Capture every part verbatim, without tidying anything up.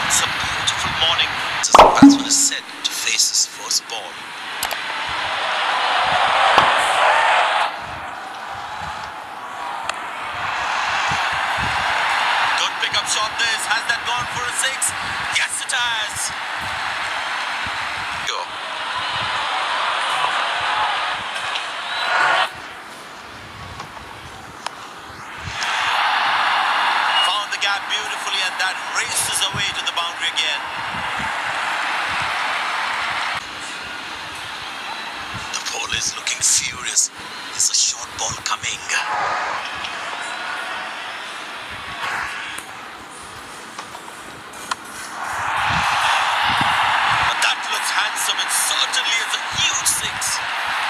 It's a beautiful morning as the batsman is set to face his first ball. Good pick-up shot this. Has that gone for a six? Yes, it has. Go. Found the gap beautifully, and that races away to the boundary again. The ball is looking furious. There's a short ball coming. Handsome, it certainly is a huge six.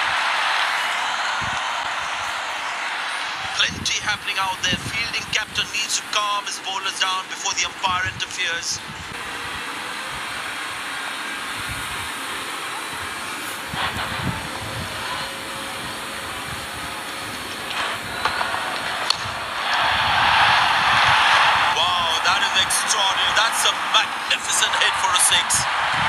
Plenty happening out there. Fielding captain needs to calm his bowlers down before the umpire interferes. Wow, that is extraordinary. That's a magnificent hit for a six.